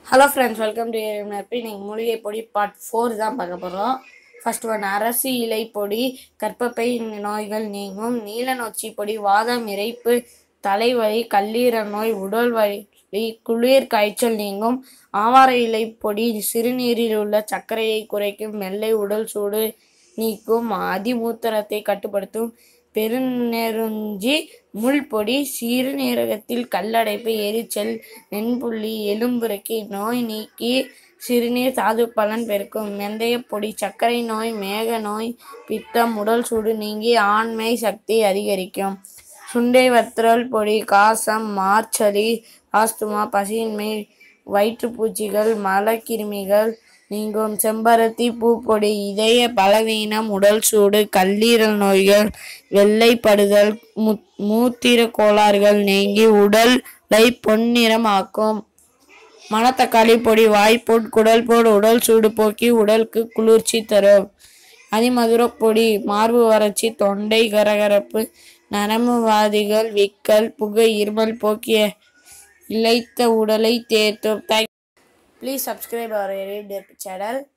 Hello friends, welcome to Nirpi. நீங்கள் மூலிகை பொடி பார்ட் 4 தான் பார்க்க போகிறோம். ஃபர்ஸ்ட் ஒன் அரசு இலை பொடி கர்ப்பப்பை நோய்கள் நீங்கும். நீல நொச்சி பொடி வாதம் இறைப்பு தலைவலி கல்லீரல் நோய் உடல் வலி குளிர் காய்ச்சல் நீங்கும். ஆவார இலை பொடி சிறுநீரில் உள்ள சர்க்கரையை குறைக்கும். வெள்ளை உடல் சூடு நீக்கும். அதிமூத்திரத்தை கட்டுப்படுத்தும். பெருநெருஞ்சி முள் பொடி சிறுநீரகத்தில் கல்லடைப்பு எரிச்சல் வெண்புள்ளி எலும்புருக்கி நோய் நீக்கி சிறுநீர் தாது பலன் பெருக்கும். வெந்தய பொடி சர்க்கரை நோய் மேக நோய் பித்தம் உடல் சூடு நீங்கி ஆண்மை சக்தி அதிகரிக்கும். சுண்டை வற்றல் பொடி காசம் மார்ச்சளி ஆஸ்துமா பசியின்மை வயிற்றுப்பூச்சிகள் மலக்கிருமிகள் நீங்கும். செம்பருத்தி பூப்பொடி இதய பலவீனம் உடல் சூடு கல்லீரல் நோய்கள் வெள்ளைப்படுதல் மூத்திர கோளாறுகள் நீங்கி உடலை பொன்னிறம் ஆக்கும். மணத்தக்காளி பொடி வாய்ப்புண் குடல்போடு உடல் சூடு போக்கி உடலுக்கு குளிர்ச்சி தரும். அதிமதுர பொடி மார்பு வறட்சி தொண்டை கரகரப்பு நரம்புவாதிகள் விக்கல் புகை இருமல் போக்கிய இளைத்த உடலை தேர்த்தும். Please subscribe our channel.